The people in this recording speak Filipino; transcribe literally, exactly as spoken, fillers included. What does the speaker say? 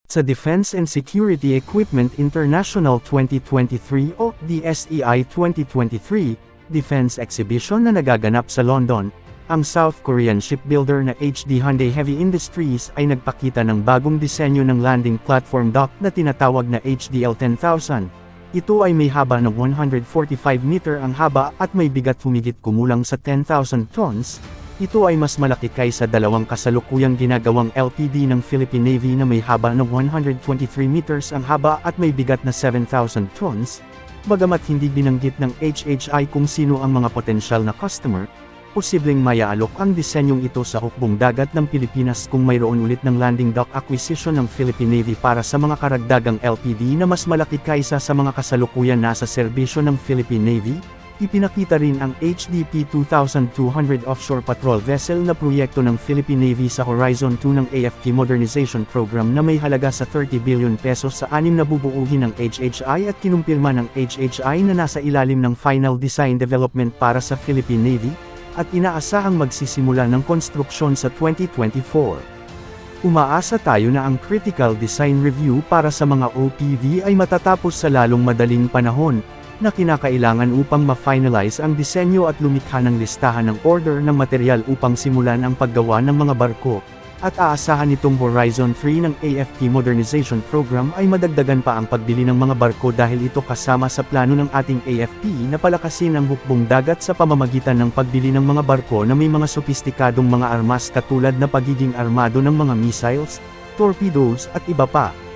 sa Defense and Security Equipment International twenty twenty-three o D S E I twenty twenty-three, Defense Exhibition na nagaganap sa London. Ang South Korean shipbuilder na H D Hyundai Heavy Industries ay nagpakita ng bagong disenyo ng landing platform dock na tinatawag na H D L ten thousand. Ito ay may haba ng one hundred forty-five meter ang haba at may bigat humigit kumulang sa ten thousand tons. Ito ay mas malaki kaysa dalawang kasalukuyang ginagawang L P D ng Philippine Navy na may haba ng one hundred twenty-three meters ang haba at may bigat na seven thousand tons. Bagamat hindi binanggit ng H H I kung sino ang mga potensyal na customer, posibleng mayaalok ang disenyong ito sa hukbong dagat ng Pilipinas kung mayroon ulit ng landing dock acquisition ng Philippine Navy para sa mga karagdagang L P D na mas malaki kaysa sa mga kasalukuyan nasa serbisyo ng Philippine Navy. Ipinakita rin ang H D P twenty-two hundred offshore patrol vessel na proyekto ng Philippine Navy sa Horizon two ng A F P Modernization Program na may halaga sa thirty billion pesos sa anim na bubuuhin ng H H I at kinumpirma ng H H I na nasa ilalim ng final design development para sa Philippine Navy, at inaasahang magsisimula ng konstruksyon sa twenty twenty-four. Umaasa tayo na ang Critical Design Review para sa mga O P V ay matatapos sa lalong madaling panahon, na kinakailangan upang ma-finalize ang disenyo at lumikha ng listahan ng order ng material upang simulan ang paggawa ng mga barko, at aasahan nitong Horizon three ng A F P Modernization Program ay madagdagan pa ang pagbili ng mga barko dahil ito kasama sa plano ng ating A F P na palakasin ang hukbong dagat sa pamamagitan ng pagbili ng mga barko na may mga sopistikadong mga armas katulad na pagiging armado ng mga missiles, torpedoes at iba pa.